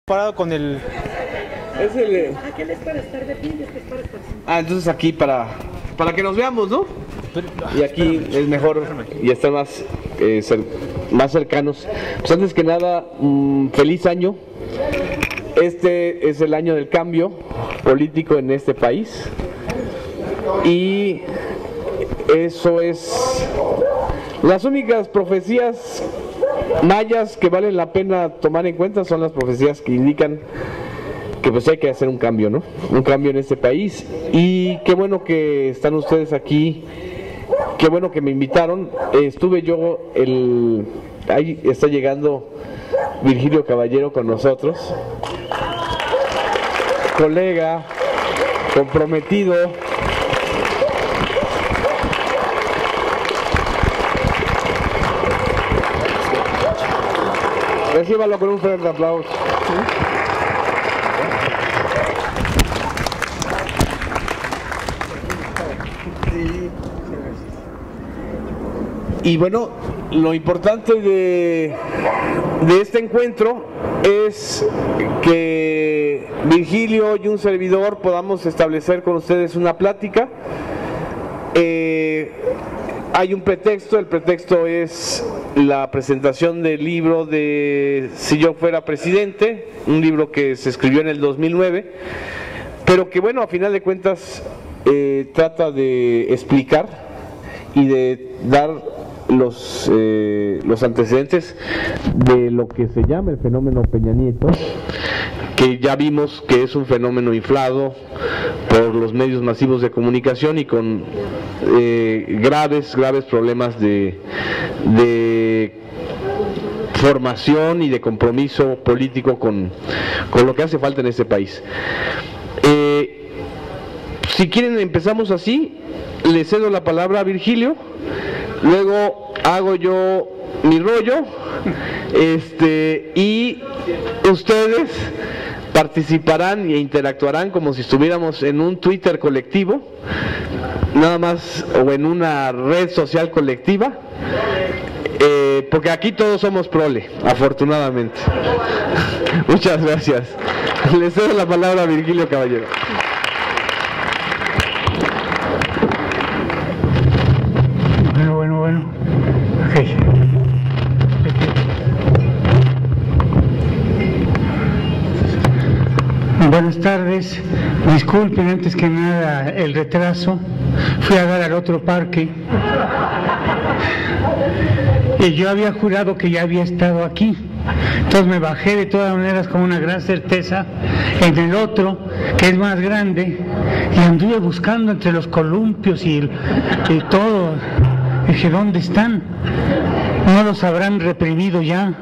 Parado con el... Es el... Aquel es para estar de pie y este es para estar sentado. Ah, entonces aquí para que nos veamos, ¿no? Y aquí es mejor y estar más, más cercanos. Pues antes que nada, feliz año. Este es el año del cambio político en este país. Y eso es... Las únicas profecías mayas que valen la pena tomar en cuenta son las profecías que indican que pues hay que hacer un cambio, ¿no? Un cambio en este país. Y qué bueno que están ustedes aquí, qué bueno que me invitaron. Estuve yo, ahí está llegando Virgilio Caballero con nosotros, colega, comprometido. Recíbalo con un fuerte aplauso. Y bueno, lo importante de este encuentro es que Virgilio y un servidor podamos establecer con ustedes una plática. Hay un pretexto, el pretexto es la presentación del libro de Si yo fuera presidente, un libro que se escribió en el 2009, pero que bueno, a final de cuentas trata de explicar y de dar los antecedentes de lo que se llama el fenómeno Peña Nieto, que ya vimos que es un fenómeno inflado por los medios masivos de comunicación y con graves problemas de formación y de compromiso político con lo que hace falta en este país. Si quieren empezamos así, le cedo la palabra a Virgilio, luego hago yo mi rollo, y ustedes participarán e interactuarán como si estuviéramos en un Twitter colectivo, nada más, o en una red social colectiva, porque aquí todos somos prole, afortunadamente. Muchas gracias. Le cedo la palabra a Virgilio Caballero. Bueno. Okay. Buenas tardes, disculpen antes que nada el retraso, fui a dar al otro parque y yo había jurado que ya había estado aquí, entonces me bajé de todas maneras con una gran certeza en el otro, que es más grande, y anduve buscando entre los columpios y todo. Dije, ¿dónde están? ¿No los habrán reprimido ya?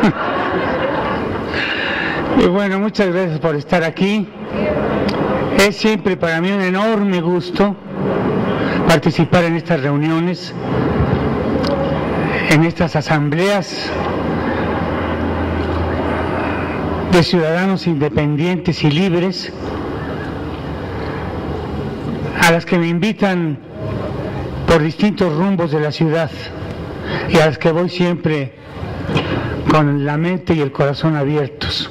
Y bueno, muchas gracias por estar aquí. Es siempre para mí un enorme gusto participar en estas reuniones, en estas asambleas de ciudadanos independientes y libres, a las que me invitan por distintos rumbos de la ciudad y a las que voy siempre con la mente y el corazón abiertos.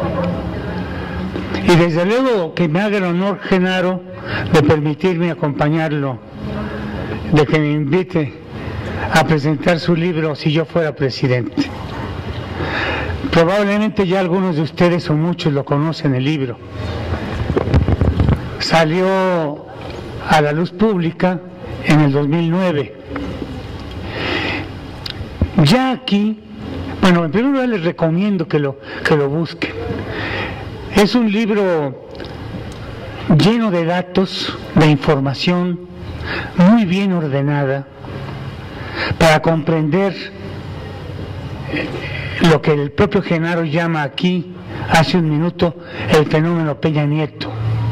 Y desde luego que me haga el honor, Genaro, de permitirme acompañarlo, de que me invite a presentar su libro Si yo fuera presidente. Probablemente ya algunos de ustedes o muchos lo conocen, el libro. Salió a la luz pública en el 2009. Ya aquí, bueno, en primer lugar les recomiendo que lo busquen. Es un libro lleno de datos, de información, muy bien ordenada, para comprender lo que el propio Genaro llama aquí, hace un minuto, el fenómeno Peña Nieto.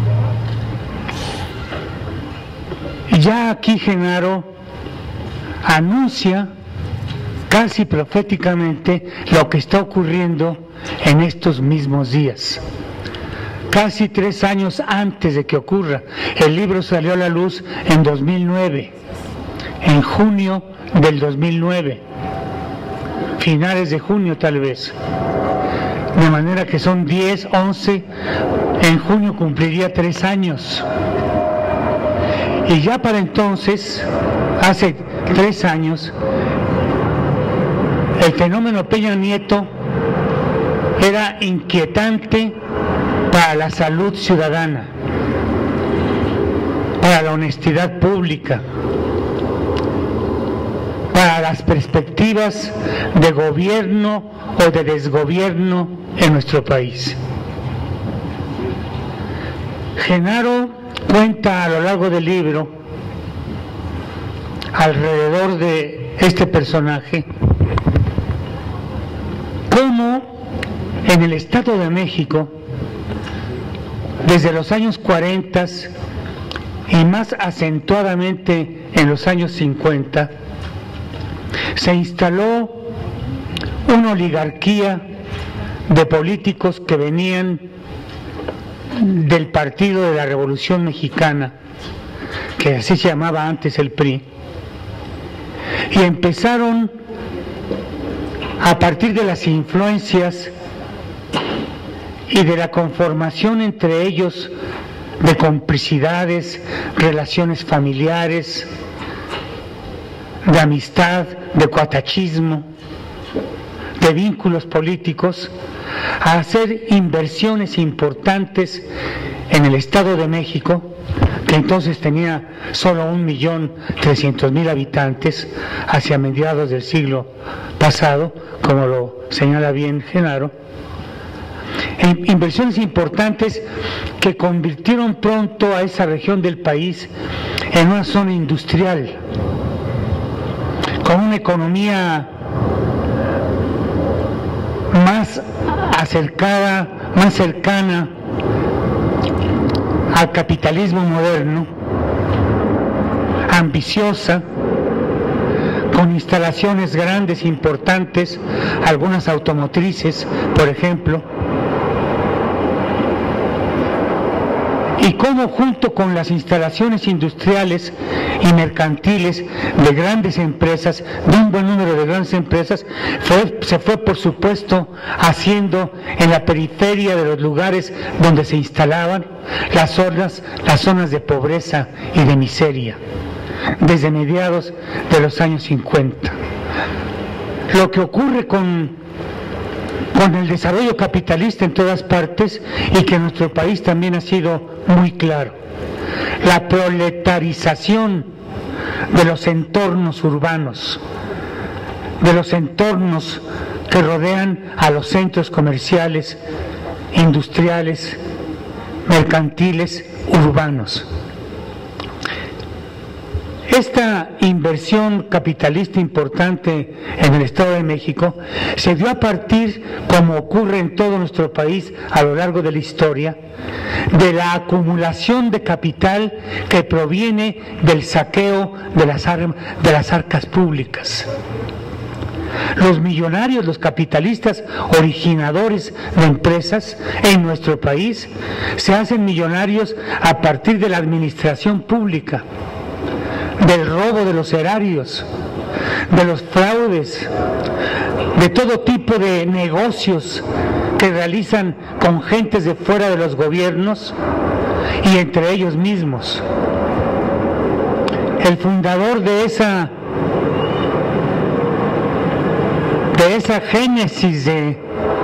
Ya aquí Genaro anuncia casi proféticamente lo que está ocurriendo en estos mismos días. Casi 3 años antes de que ocurra. El libro salió a la luz en 2009, en junio del 2009, finales de junio tal vez. de manera que son 10, 11, en junio cumpliría 3 años. Y ya para entonces, hace 3 años, el fenómeno Peña Nieto era inquietante para la salud ciudadana, para la honestidad pública, para las perspectivas de gobierno o de desgobierno en nuestro país. Genaro cuenta a lo largo del libro, alrededor de este personaje, cómo en el Estado de México, desde los años 40 y más acentuadamente en los años 50, se instaló una oligarquía de políticos que venían del Partido de la Revolución Mexicana, que así se llamaba antes el PRI, y empezaron a partir de las influencias y de la conformación entre ellos de complicidades, relaciones familiares, de amistad, de cuatachismo, de vínculos políticos, a hacer inversiones importantes en el Estado de México, que entonces tenía solo 1.300.000 habitantes hacia mediados del siglo pasado, como lo señala bien Genaro. Inversiones importantes que convirtieron pronto a esa región del país en una zona industrial, con una economía más acercada, más cercana al capitalismo moderno, ambiciosa, con instalaciones grandes, importantes, algunas automotrices, por ejemplo, y cómo junto con las instalaciones industriales y mercantiles de grandes empresas, de un buen número de grandes empresas, se fue por supuesto haciendo en la periferia de los lugares donde se instalaban las zonas de pobreza y de miseria, desde mediados de los años 50. Lo que ocurre con el desarrollo capitalista en todas partes, y que en nuestro país también ha sido muy claro: la proletarización de los entornos urbanos, de los entornos que rodean a los centros comerciales, industriales, mercantiles, urbanos. Esta inversión capitalista importante en el Estado de México se dio a partir, como ocurre en todo nuestro país a lo largo de la historia, de la acumulación de capital que proviene del saqueo de las arcas públicas. Los millonarios, los capitalistas originadores de empresas en nuestro país se hacen millonarios a partir de la administración pública, del robo de los erarios, de los fraudes, de todo tipo de negocios que realizan con gentes de fuera de los gobiernos y entre ellos mismos. El fundador de esa génesis de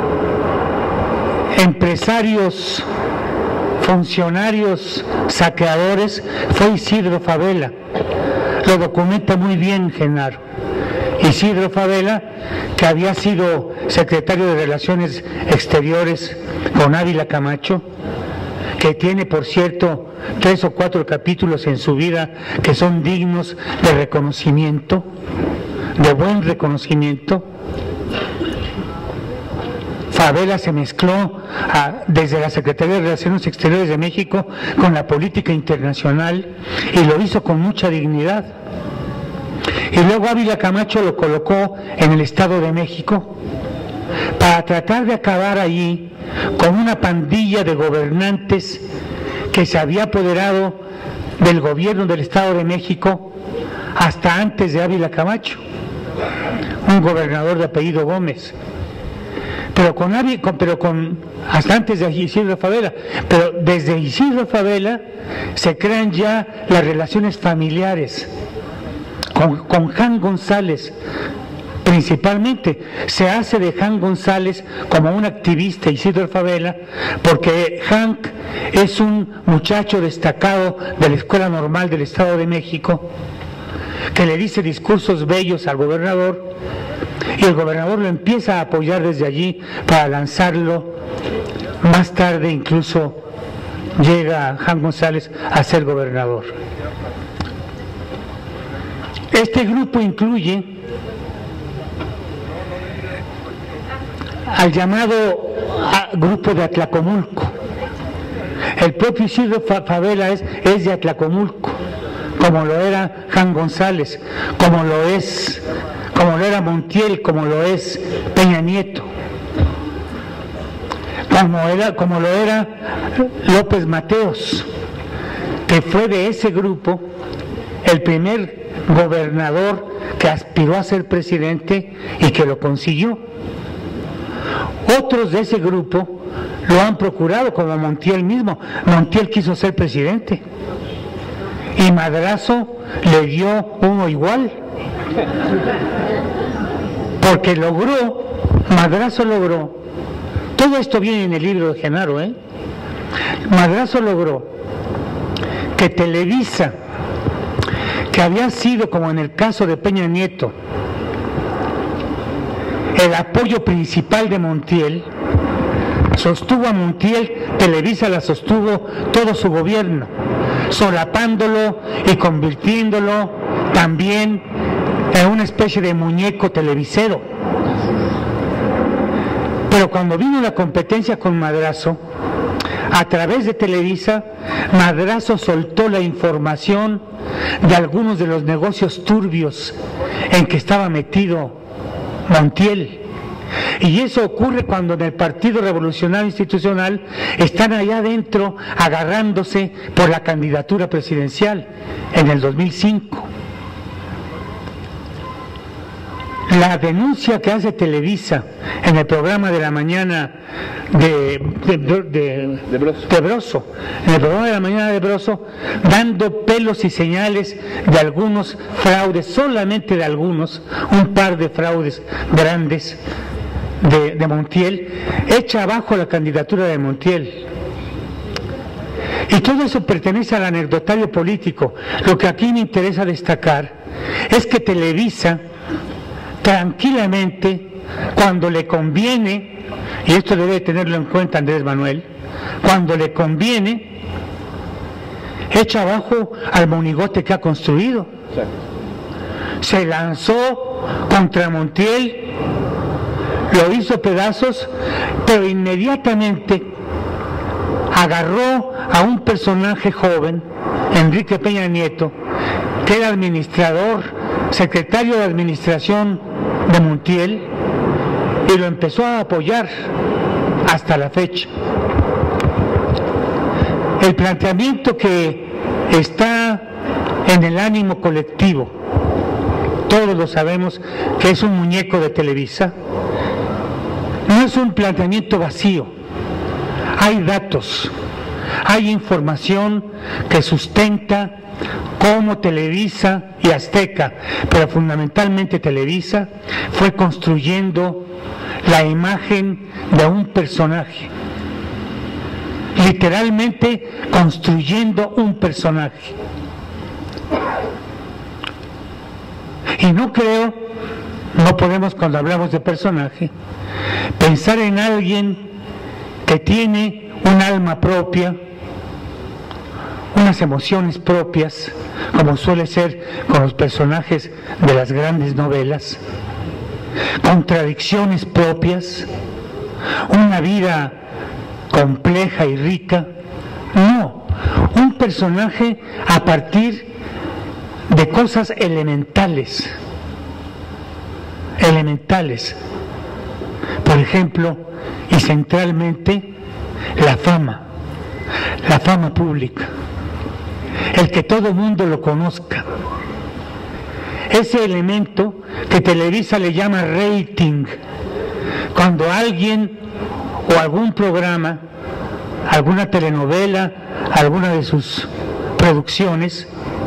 empresarios, funcionarios, saqueadores, fue Isidro Fabela. Lo documenta muy bien Genaro. Isidro Fabela, que había sido secretario de Relaciones Exteriores con Ávila Camacho, que tiene, por cierto, 3 o 4 capítulos en su vida que son dignos de reconocimiento, de buen reconocimiento. Fabela se mezcló desde la Secretaría de Relaciones Exteriores de México con la política internacional, y lo hizo con mucha dignidad. Y luego Ávila Camacho lo colocó en el Estado de México para tratar de acabar allí con una pandilla de gobernantes que se había apoderado del gobierno del Estado de México hasta antes de Ávila Camacho, un gobernador de apellido Gómez. hasta antes de Isidro Fabela, pero desde Isidro Fabela se crean ya las relaciones familiares con Jan González. Principalmente se hace de Jan González como un activista Isidro Fabela, porque Hank es un muchacho destacado de la Escuela Normal del Estado de México, que le dice discursos bellos al gobernador, y el gobernador lo empieza a apoyar desde allí para lanzarlo. Más tarde incluso llega Jan González a ser gobernador. Este grupo incluye al llamado grupo de Atlacomulco. El propio Isidro Fabela es de Atlacomulco, como lo era Jan González, como lo era Montiel, como lo es Peña Nieto, como lo era López Mateos, que fue de ese grupo el primer gobernador que aspiró a ser presidente y que lo consiguió. Otros de ese grupo lo han procurado, como Montiel mismo. Montiel quiso ser presidente y Madrazo le dio uno igual, porque Madrazo logró, todo esto viene en el libro de Genaro, Madrazo logró que Televisa, que había sido, como en el caso de Peña Nieto, el apoyo principal de Montiel, sostuvo a Montiel. Televisa la sostuvo todo su gobierno, solapándolo y convirtiéndolo también en una especie de muñeco televisero. Pero cuando vino la competencia con Madrazo, a través de Televisa, Madrazo soltó la información de algunos de los negocios turbios en que estaba metido Montiel. Y eso ocurre cuando en el Partido Revolucionario Institucional están allá adentro agarrándose por la candidatura presidencial en el 2005. La denuncia que hace Televisa en el programa de la mañana de Broso, en el programa de la mañana de Broso, dando pelos y señales de algunos fraudes, solamente de algunos, un par de fraudes grandes de Montiel, echa abajo la candidatura de Montiel. Y todo eso pertenece al anecdotario político. Lo que aquí me interesa destacar es que Televisa, tranquilamente, cuando le conviene, y esto debe tenerlo en cuenta Andrés Manuel, cuando le conviene, echa abajo al monigote que ha construido. Se lanzó contra Montiel, lo hizo pedazos, pero inmediatamente agarró a un personaje joven, Enrique Peña Nieto, que era administrador, secretario de administración de Montiel, y lo empezó a apoyar hasta la fecha. El planteamiento que está en el ánimo colectivo, todos lo sabemos que es un muñeco de Televisa, no es un planteamiento vacío. Hay datos, hay información que sustenta cómo Televisa y Azteca, pero fundamentalmente Televisa, fue construyendo la imagen de un personaje, literalmente construyendo un personaje. Y no podemos, cuando hablamos de personaje, pensar en alguien que tiene un alma propia, unas emociones propias, como suele ser con los personajes de las grandes novelas, contradicciones propias, una vida compleja y rica. No, un personaje a partir de cosas elementales. Por ejemplo, y centralmente, la fama pública, el que todo mundo lo conozca, ese elemento que Televisa le llama rating, cuando alguien o algún programa, alguna telenovela, alguna de sus producciones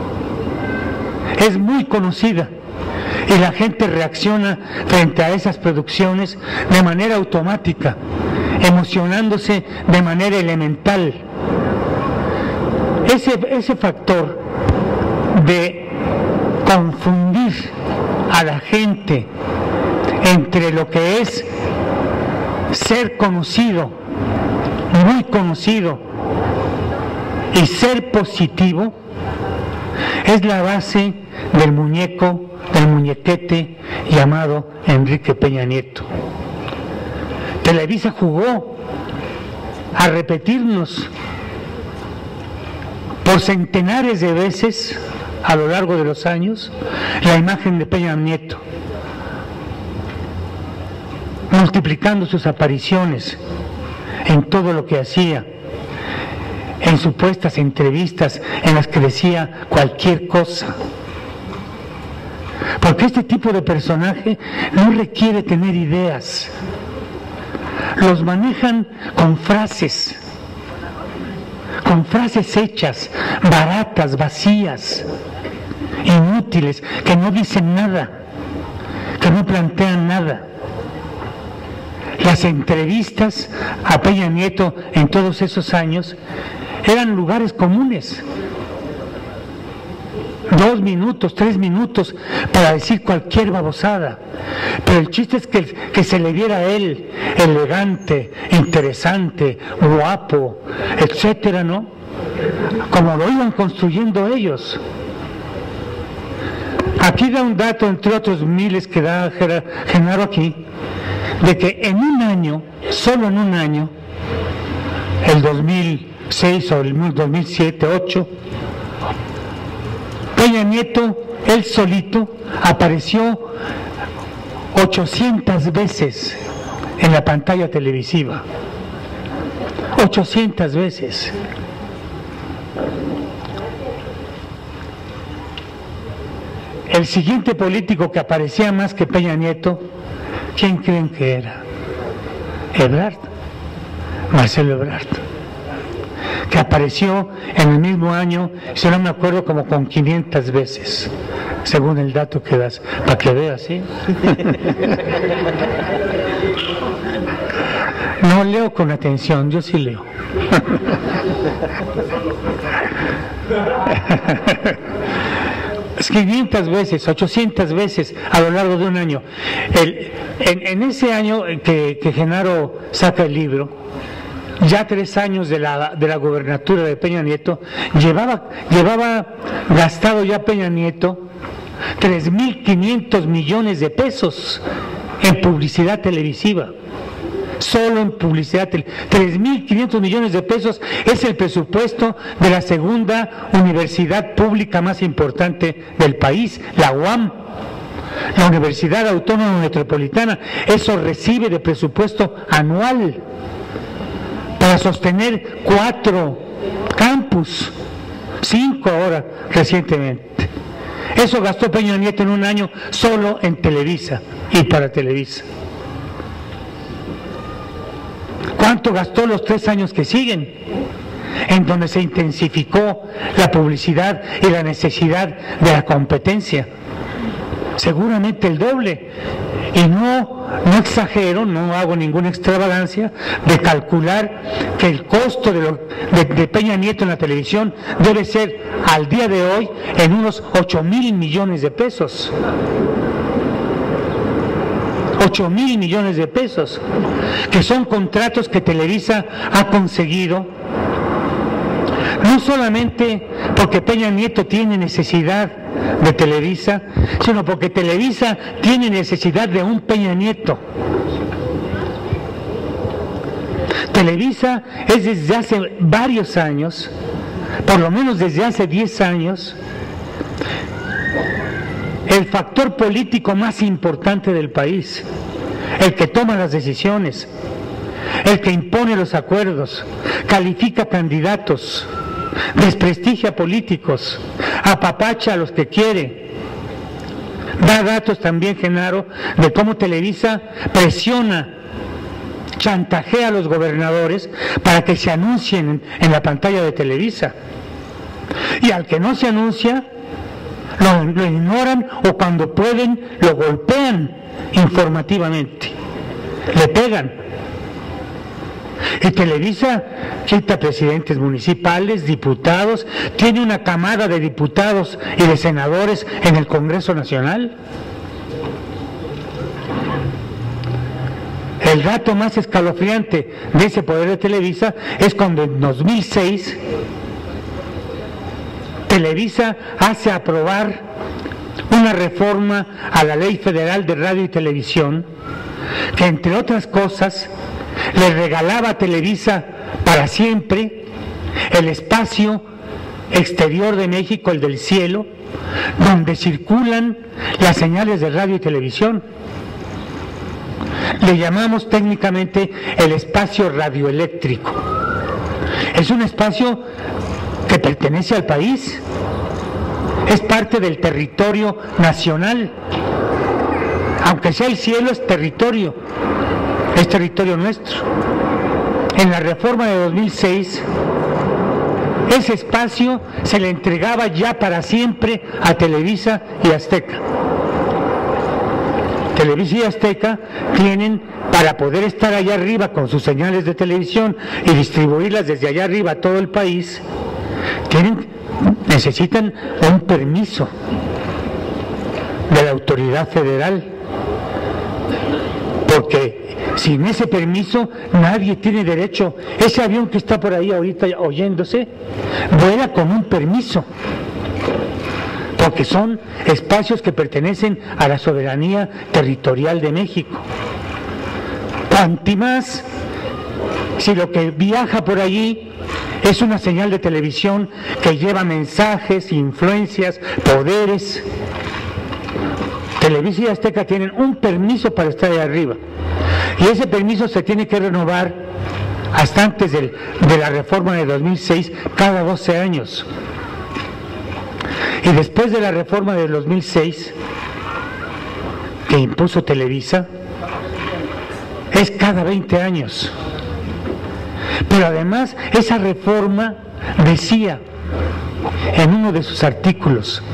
es muy conocida y la gente reacciona frente a esas producciones de manera automática, emocionándose de manera elemental. Ese factor de confundir a la gente entre lo que es ser conocido, muy conocido, y ser positivo, es la base del muñequete llamado Enrique Peña Nieto. Televisa jugó a repetirnos por centenares de veces a lo largo de los años la imagen de Peña Nieto, multiplicando sus apariciones en todo lo que hacía, en supuestas entrevistas en las que decía cualquier cosa. Porque este tipo de personaje no requiere tener ideas, los manejan con frases hechas, baratas, vacías, inútiles, que no dicen nada, que no plantean nada. Las entrevistas a Peña Nieto en todos esos años eran lugares comunes. 2 minutos, 3 minutos para decir cualquier babosada, pero el chiste es que se le viera a él elegante, interesante, guapo, etcétera, ¿no? Como lo iban construyendo ellos. Aquí da un dato, entre otros miles que da Genaro aquí, de que en un año, solo en un año, el 2006 o el 2007, 2008, Peña Nieto, él solito, apareció 800 veces en la pantalla televisiva. 800 veces. El siguiente político que aparecía más que Peña Nieto, ¿quién creen que era? Ebrard, Marcelo Ebrard, que apareció en el mismo año, si no me acuerdo, como con 500 veces, según el dato que das, para que veas, ¿sí? No leo con atención, yo sí leo. Es 500 veces, 800 veces a lo largo de un año. En ese año que Genaro saca el libro, ya 3 años de la gobernatura de Peña Nieto, llevaba gastado ya Peña Nieto 3.500 millones de pesos en publicidad televisiva. Solo en publicidad, 3.500 millones de pesos es el presupuesto de la segunda universidad pública más importante del país, la UAM, la Universidad Autónoma Metropolitana. Eso recibe de presupuesto anual para sostener 4 campus, 5 ahora recientemente. Eso gastó Peña Nieto en un año solo en Televisa y para Televisa. ¿Cuánto gastó los 3 años que siguen? En donde se intensificó la publicidad y la necesidad de la competencia. Seguramente el doble. Y no exagero, no hago ninguna extravagancia de calcular que el costo de Peña Nieto en la televisión debe ser al día de hoy en unos 8.000 millones de pesos. 8.000 millones de pesos, que son contratos que Televisa ha conseguido, no solamente porque Peña Nieto tiene necesidad de Televisa, sino porque Televisa tiene necesidad de un Peña Nieto. Televisa es desde hace varios años, por lo menos desde hace 10 años, el factor político más importante del país, el que toma las decisiones, el que impone los acuerdos, califica candidatos, desprestigia políticos, apapacha a los que quiere. Da datos también, Genaro, de cómo Televisa presiona chantajea a los gobernadores para que se anuncien en la pantalla de Televisa. Y al que no se anuncia, lo ignoran o cuando pueden lo golpean informativamente, le pegan. Y Televisa quita presidentes municipales, diputados, tiene una camada de diputados y de senadores en el Congreso Nacional. El dato más escalofriante de ese poder de Televisa es cuando en 2006 Televisa hace aprobar una reforma a la Ley Federal de Radio y Televisión que, entre otras cosas, le regalaba a Televisa para siempre el espacio exterior de México, el del cielo, donde circulan las señales de radio y televisión. Le llamamos técnicamente el espacio radioeléctrico. Es un espacio que pertenece al país, es parte del territorio nacional. Aunque sea el cielo, es territorio nuestro. En la reforma de 2006, ese espacio se le entregaba ya para siempre a Televisa y Azteca. Televisa y Azteca tienen, para poder estar allá arriba con sus señales de televisión y distribuirlas desde allá arriba a todo el país, necesitan un permiso de la autoridad federal, porque sin ese permiso nadie tiene derecho. Ese avión que está por ahí ahorita oyéndose vuela con un permiso, porque son espacios que pertenecen a la soberanía territorial de México. Cuanti más si lo que viaja por allí es una señal de televisión que lleva mensajes, influencias, poderes. Televisa y Azteca tienen un permiso para estar ahí arriba, y ese permiso se tiene que renovar hasta antes de la reforma de 2006, cada 12 años. Y después de la reforma de 2006, que impuso Televisa, es cada 20 años. Pero además, esa reforma decía en uno de sus artículos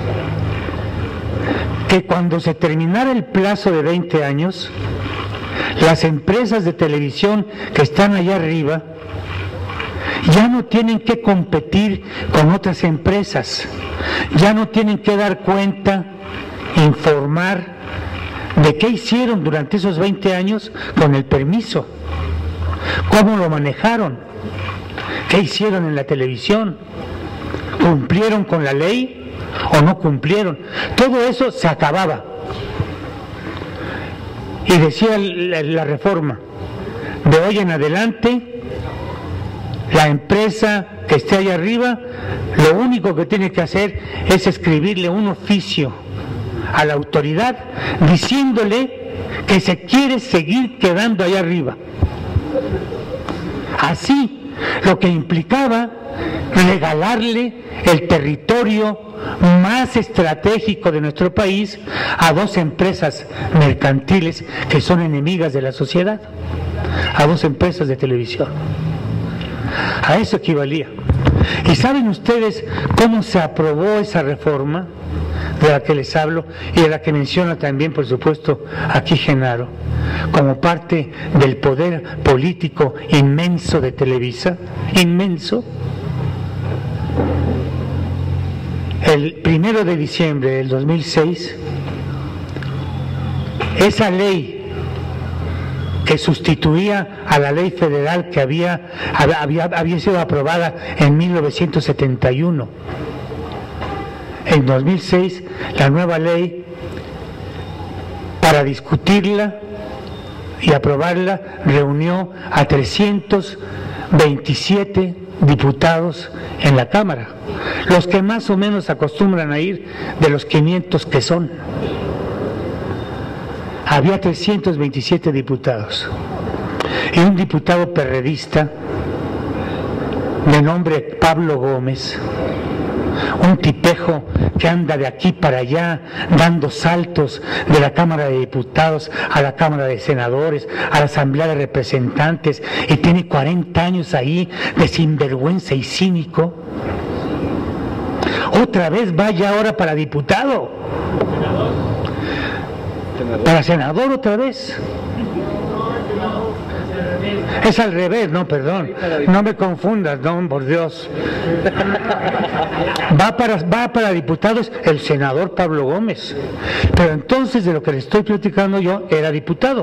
que cuando se terminara el plazo de 20 años, las empresas de televisión que están allá arriba ya no tienen que competir con otras empresas, ya no tienen que dar cuenta, informar de qué hicieron durante esos 20 años con el permiso, cómo lo manejaron, qué hicieron en la televisión, cumplieron con la ley o no cumplieron. Todo eso se acababa. Y decía la reforma, de hoy en adelante, la empresa que esté allá arriba, lo único que tiene que hacer es escribirle un oficio a la autoridad diciéndole que se quiere seguir quedando allá arriba. Así, lo que implicaba regalarle el territorio más estratégico de nuestro país a dos empresas mercantiles que son enemigas de la sociedad, a dos empresas de televisión. A eso equivalía. ¿Y saben ustedes cómo se aprobó esa reforma de la que les hablo y de la que menciona también, por supuesto, aquí Genaro, como parte del poder político inmenso de Televisa? Inmenso. El 1 de diciembre del 2006, esa ley que sustituía a la ley federal que había sido aprobada en 1971. En 2006, la nueva ley, para discutirla y aprobarla, reunió a 327 diputados en la Cámara, los que más o menos acostumbran a ir de los 500 que son. Había 327 diputados y un diputado perredista de nombre Pablo Gómez un tipejo que anda de aquí para allá, dando saltos de la Cámara de Diputados a la Cámara de Senadores, a la Asamblea de Representantes, y tiene 40 años ahí de sinvergüenza y cínico. Otra vez vaya ahora para diputado. Para senador otra vez. Es al revés, no, perdón, no me confundas, no, por Dios. Va para diputados el senador Pablo Gómez, pero entonces de lo que le estoy platicando yo, era diputado.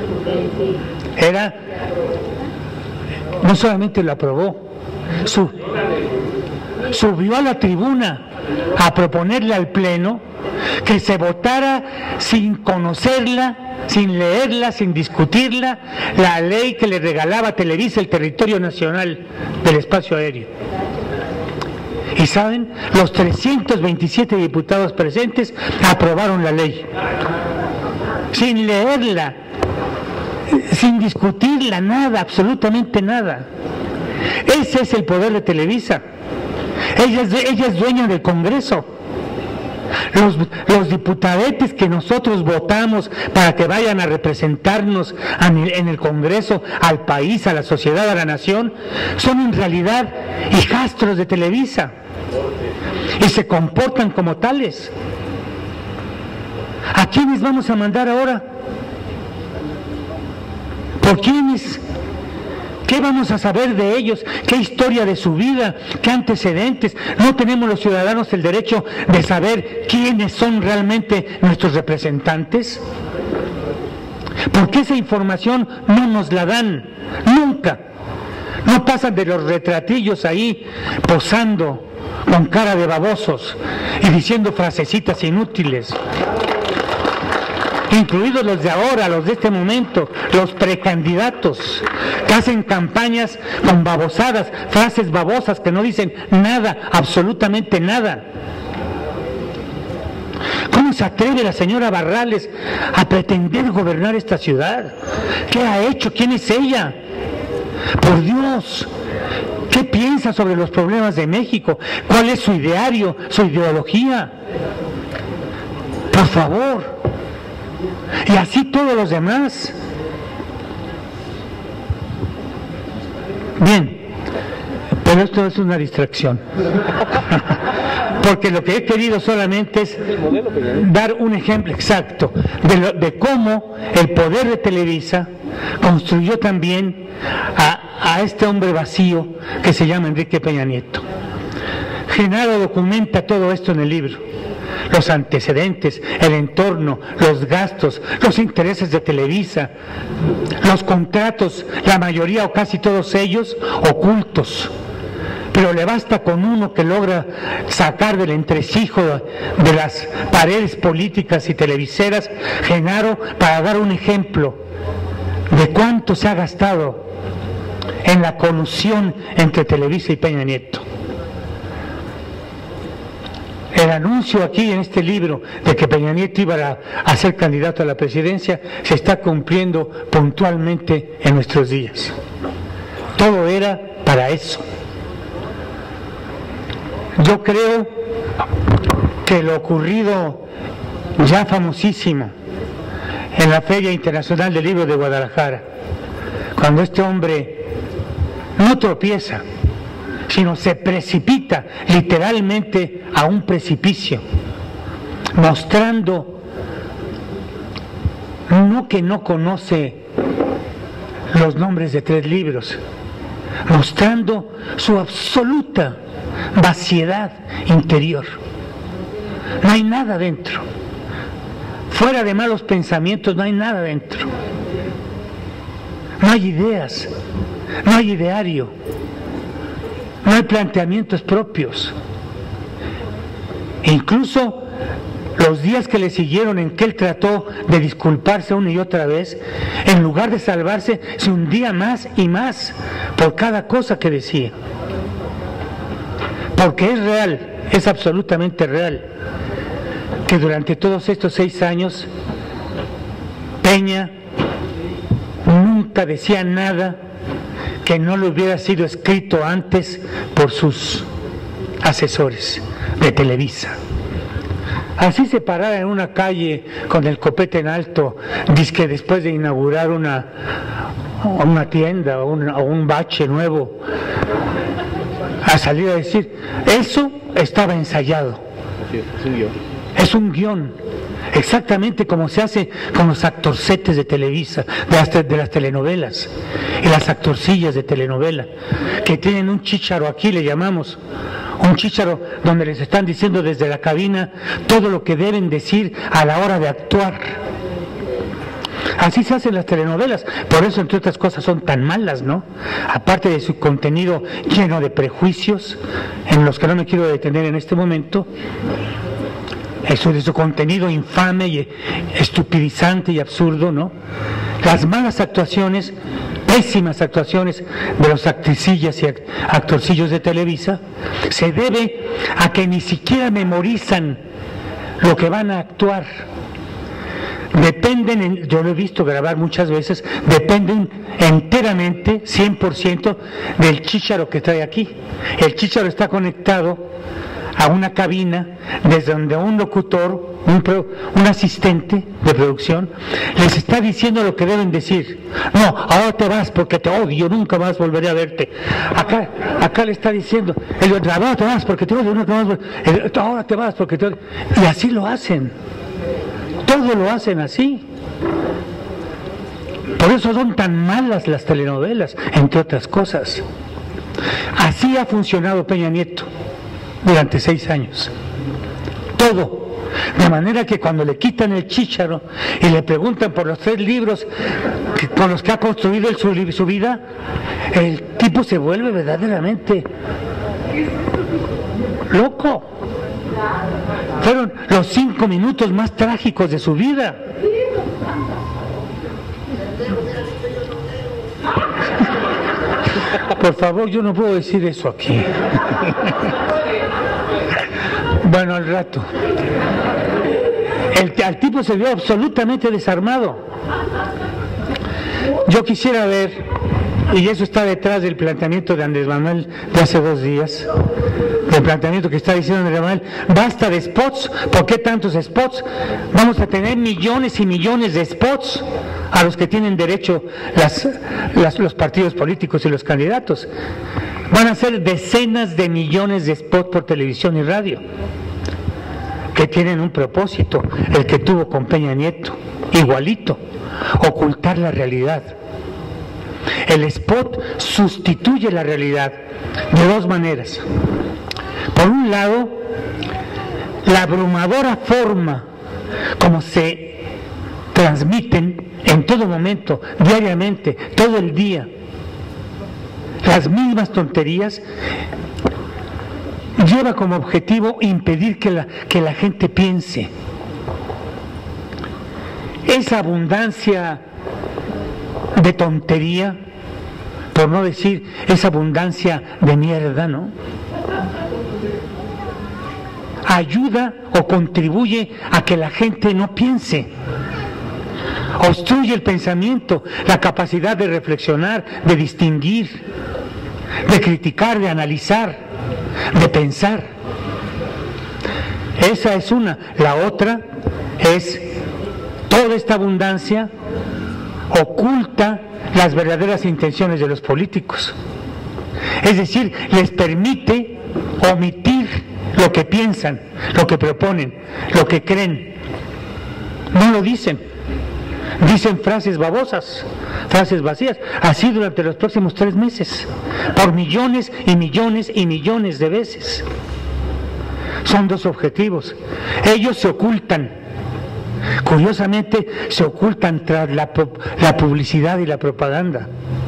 No solamente lo aprobó, subió a la tribuna a proponerle al Pleno que se votara sin conocerla, sin leerla, sin discutirla, la ley que le regalaba a Televisa el territorio nacional del espacio aéreo. Y saben, los 327 diputados presentes aprobaron la ley, sin leerla, sin discutirla, nada, absolutamente nada. Ese es el poder de Televisa. Ella es dueña del Congreso. Los diputadetes que nosotros votamos para que vayan a representarnos en el Congreso, al país, a la sociedad, a la nación, son en realidad hijastros de Televisa y se comportan como tales. ¿A quiénes vamos a mandar ahora? ¿Por quiénes? ¿Qué vamos a saber de ellos? ¿Qué historia de su vida? ¿Qué antecedentes? ¿No tenemos los ciudadanos el derecho de saber quiénes son realmente nuestros representantes? ¿Por qué esa información no nos la dan? Nunca. No pasan de los retratillos ahí, posando con cara de babosos y diciendo frasecitas inútiles. Incluidos los de ahora, los de este momento, los precandidatos, que hacen campañas con babosadas, frases babosas que no dicen nada, absolutamente nada. ¿Cómo se atreve la señora Barrales a pretender gobernar esta ciudad? ¿Qué ha hecho? ¿Quién es ella? Por Dios, ¿qué piensa sobre los problemas de México? ¿Cuál es su ideario, su ideología? Por favor. Y así todos los demás. Bien, pero esto es una distracción. Porque lo que he querido solamente es dar un ejemplo exacto de cómo el poder de Televisa construyó también a este hombre vacío que se llama Enrique Peña Nieto. Genaro documenta todo esto en el libro. Los antecedentes, el entorno, los gastos, los intereses de Televisa, los contratos, la mayoría o casi todos ellos ocultos. Pero le basta con uno que logra sacar del entresijo de las paredes políticas y televiseras, Genaro, para dar un ejemplo de cuánto se ha gastado en la colusión entre Televisa y Peña Nieto. El anuncio aquí en este libro de que Peña Nieto iba a ser candidato a la presidencia se está cumpliendo puntualmente en nuestros días. Todo era para eso. Yo creo que lo ocurrido ya famosísimo en la Feria Internacional del Libro de Guadalajara, cuando este hombre no tropieza, sino se precipita literalmente a un precipicio, mostrando no que no conoce los nombres de 3 libros, mostrando su absoluta vaciedad interior. No hay nada dentro. Fuera de malos pensamientos no hay nada dentro. No hay ideas, no hay ideario, no hay planteamientos propios. E incluso los días que le siguieron en que él trató de disculparse una y otra vez, en lugar de salvarse, se hundía más y más por cada cosa que decía. Porque es real, es absolutamente real, que durante todos estos 6 años Peña nunca decía nada que no le hubiera sido escrito antes por sus asesores de Televisa. Así se parara en una calle con el copete en alto, dizque después de inaugurar una tienda o un bache nuevo, a salir a decir, eso estaba ensayado. Sí, es un guión. Es un guión, exactamente como se hace con los actorcetes de Televisa, de las telenovelas, y las actorcillas de telenovela, que tienen un chícharo aquí, le llamamos, un chícharo donde les están diciendo desde la cabina todo lo que deben decir a la hora de actuar. Así se hacen las telenovelas, por eso entre otras cosas son tan malas, ¿no? Aparte de su contenido lleno de prejuicios, en los que no me quiero detener en este momento, eso de su contenido infame y estupidizante y absurdo, ¿no? Las malas actuaciones, pésimas actuaciones de los actricillas y actorcillos de Televisa, se debe a que ni siquiera memorizan lo que van a actuar. Dependen, yo lo he visto grabar muchas veces, dependen enteramente, 100%, del chícharo que trae aquí. El chícharo está conectado a una cabina desde donde un locutor, un asistente de producción, les está diciendo lo que deben decir. No, ahora te vas porque te odio, nunca más volveré a verte. Acá le está diciendo, ahora te vas porque te odio, nunca más ahora te vas porque te odio. Y así lo hacen. Todo lo hacen así. Por eso son tan malas las telenovelas, entre otras cosas. Así ha funcionado Peña Nieto durante 6 años. Todo. De manera que cuando le quitan el chícharo y le preguntan por los 3 libros con los que ha construido su vida, el tipo se vuelve verdaderamente loco. Fueron los 5 minutos más trágicos de su vida. Por favor, yo no puedo decir eso aquí. Bueno, al rato. Al tipo se vio absolutamente desarmado. Yo quisiera ver, y eso está detrás del planteamiento de Andrés Manuel de hace 2 días, del planteamiento que está diciendo Andrés Manuel, basta de spots. ¿Por qué tantos spots? Vamos a tener millones y millones de spots a los que tienen derecho los partidos políticos y los candidatos. Van a ser decenas de millones de spots por televisión y radio, que tienen un propósito, el que tuvo con Peña Nieto, igualito, ocultar la realidad. El spot sustituye la realidad de 2 maneras. Por un lado, la abrumadora forma como se transmiten en todo momento, diariamente, todo el día, las mismas tonterías, lleva como objetivo impedir que la gente piense. Esa abundancia de tontería, por no decir esa abundancia de mierda, ¿no?, ayuda o contribuye a que la gente no piense. Obstruye el pensamiento, la capacidad de reflexionar, de distinguir, de criticar, de analizar, de pensar. Esa es una. La otra es toda esta abundancia oculta las verdaderas intenciones de los políticos. Es decir, les permite omitir lo que piensan, lo que proponen, lo que creen. No lo dicen. Dicen frases babosas, frases vacías, así durante los próximos 3 meses, por millones y millones y millones de veces. Son 2 objetivos. Ellos se ocultan. Curiosamente, se ocultan tras la publicidad y la propaganda.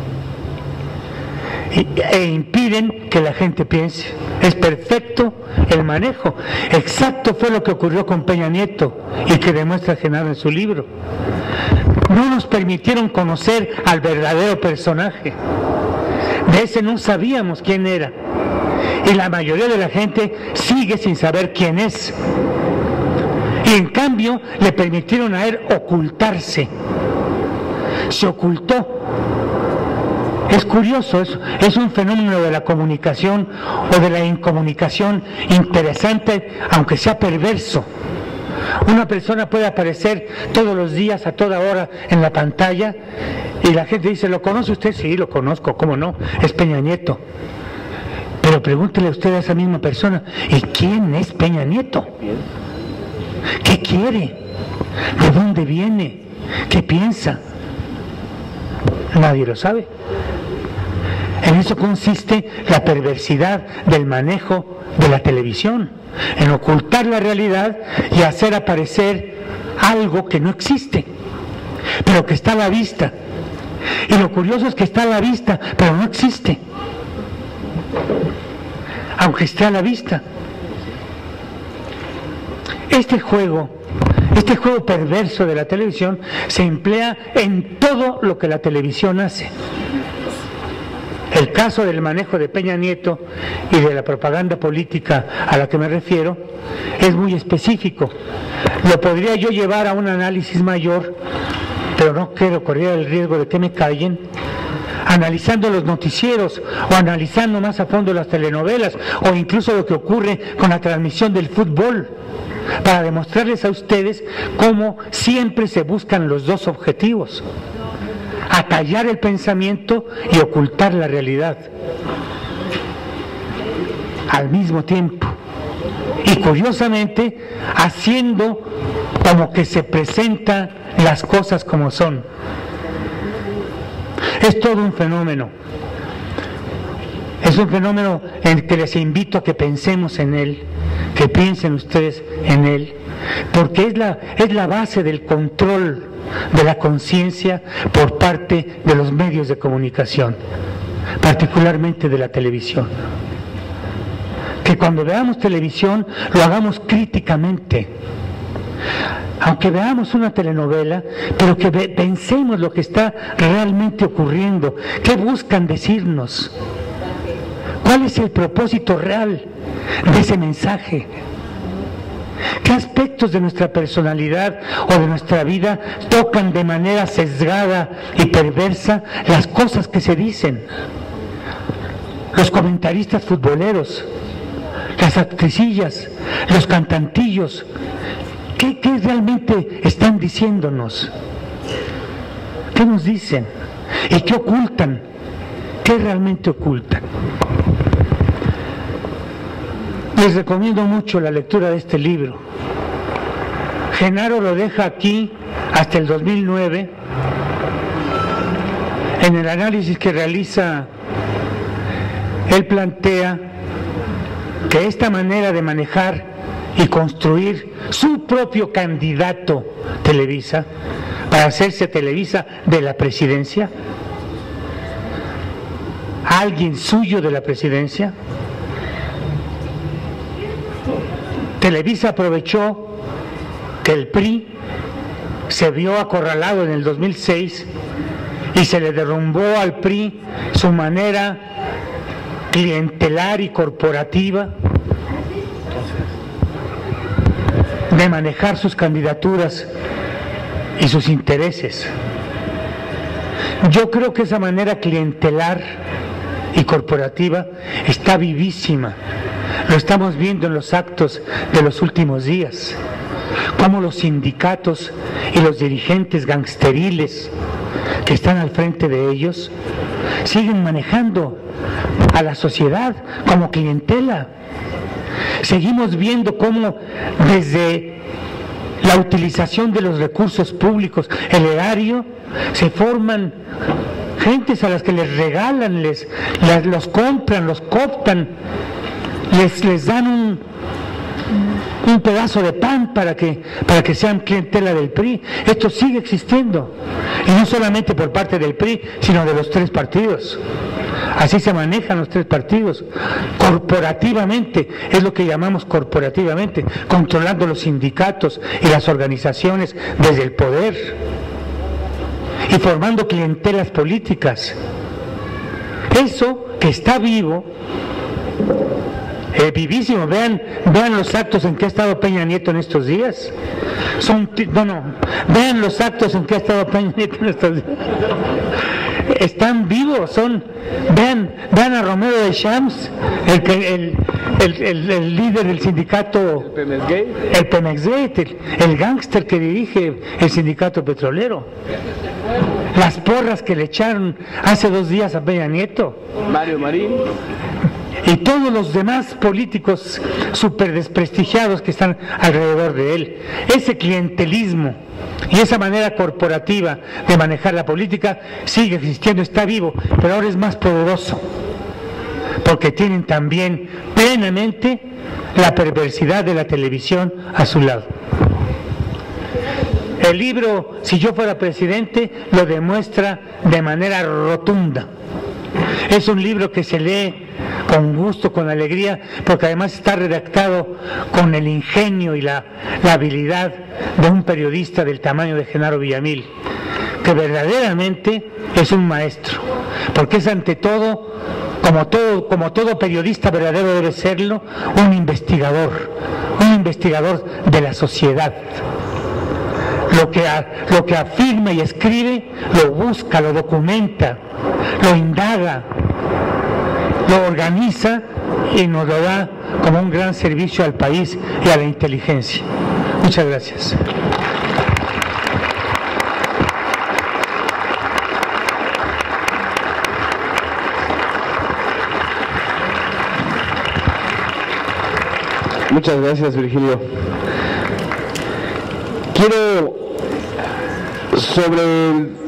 E impiden que la gente piense. Es perfecto el manejo. Exacto fue lo que ocurrió con Peña Nieto y que demuestra Genaro en su libro. No nos permitieron conocer al verdadero personaje. De ese no sabíamos quién era. Y la mayoría de la gente sigue sin saber quién es. Y en cambio le permitieron a él ocultarse. Se ocultó. Es curioso, es un fenómeno de la comunicación o de la incomunicación interesante, aunque sea perverso. Una persona puede aparecer todos los días, a toda hora, en la pantalla, y la gente dice, ¿lo conoce usted? Sí, lo conozco, ¿cómo no? Es Peña Nieto. Pero pregúntele usted a esa misma persona, ¿y quién es Peña Nieto? ¿Qué quiere? ¿De dónde viene? ¿Qué piensa? Nadie lo sabe. En eso consiste la perversidad del manejo de la televisión, en ocultar la realidad y hacer aparecer algo que no existe, pero que está a la vista. Y lo curioso es que está a la vista, pero no existe, aunque esté a la vista. Este juego perverso de la televisión se emplea en todo lo que la televisión hace. El caso del manejo de Peña Nieto y de la propaganda política a la que me refiero es muy específico. Lo podría yo llevar a un análisis mayor, pero no quiero correr el riesgo de que me callen, analizando los noticieros o analizando más a fondo las telenovelas o incluso lo que ocurre con la transmisión del fútbol, para demostrarles a ustedes cómo siempre se buscan los dos objetivos: acallar el pensamiento y ocultar la realidad al mismo tiempo, y curiosamente haciendo como que se presentan las cosas como son. Es todo un fenómeno. Es un fenómeno en el que les invito a que pensemos en él, que piensen ustedes en él, porque es la base del control de la conciencia por parte de los medios de comunicación, particularmente de la televisión. Que cuando veamos televisión lo hagamos críticamente, aunque veamos una telenovela, pero que pensemos lo que está realmente ocurriendo. ¿Qué buscan decirnos? ¿Cuál es el propósito real de ese mensaje? ¿Qué aspectos de nuestra personalidad o de nuestra vida tocan de manera sesgada y perversa las cosas que se dicen? Los comentaristas futboleros, las actricillas, los cantantillos, ¿qué realmente están diciéndonos? ¿Qué nos dicen? ¿Y qué ocultan? ¿Qué realmente ocultan? Les recomiendo mucho la lectura de este libro. Genaro lo deja aquí hasta el 2009. En el análisis que realiza, él plantea que esta manera de manejar y construir su propio candidato Televisa, para hacerse Televisa de la presidencia, alguien suyo de la presidencia, Televisa aprovechó que el PRI se vio acorralado en el 2006 y se le derrumbó al PRI su manera clientelar y corporativa de manejar sus candidaturas y sus intereses. Yo creo que esa manera clientelar y corporativa está vivísima. Lo estamos viendo en los actos de los últimos días, cómo los sindicatos y los dirigentes gangsteriles que están al frente de ellos siguen manejando a la sociedad como clientela. Seguimos viendo cómo desde la utilización de los recursos públicos, el erario, se forman gentes a las que les regalan, los compran, los cooptan, les dan un pedazo de pan para que sean clientela del PRI. Esto sigue existiendo, y no solamente por parte del PRI, sino de los tres partidos. Así se manejan los tres partidos, corporativamente, es lo que llamamos corporativamente, controlando los sindicatos y las organizaciones desde el poder y formando clientelas políticas. Eso que está vivo, vivísimo. Vean los actos en que ha estado Peña Nieto en estos días. Vean los actos en que ha estado Peña Nieto en estos días. están vivos, vean a Romero de Champs, el líder del sindicato, el Pemex-Gate, el gángster que dirige el sindicato petrolero, las porras que le echaron hace 2 días a Peña Nieto, Mario Marín, y todos los demás políticos súper desprestigiados que están alrededor de él. Ese clientelismo y esa manera corporativa de manejar la política sigue existiendo, está vivo, pero ahora es más poderoso, porque tienen también plenamente la perversidad de la televisión a su lado. El libro, Si yo fuera presidente, lo demuestra de manera rotunda. Es un libro que se lee con gusto, con alegría, porque además está redactado con el ingenio y la habilidad de un periodista del tamaño de Genaro Villamil, que verdaderamente es un maestro, porque es ante todo, como todo periodista verdadero debe serlo, un investigador de la sociedad. Lo que afirma y escribe, lo busca, lo documenta, lo indaga, lo organiza y nos lo da como un gran servicio al país y a la inteligencia. Muchas gracias. Muchas gracias, Virgilio. Quiero, sobre